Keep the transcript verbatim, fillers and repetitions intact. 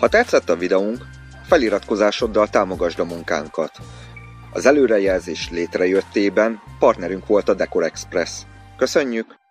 Ha tetszett a videónk, feliratkozásoddal támogasd a munkánkat. Az előrejelzés létrejöttében partnerünk volt a Decor Express. Köszönjük!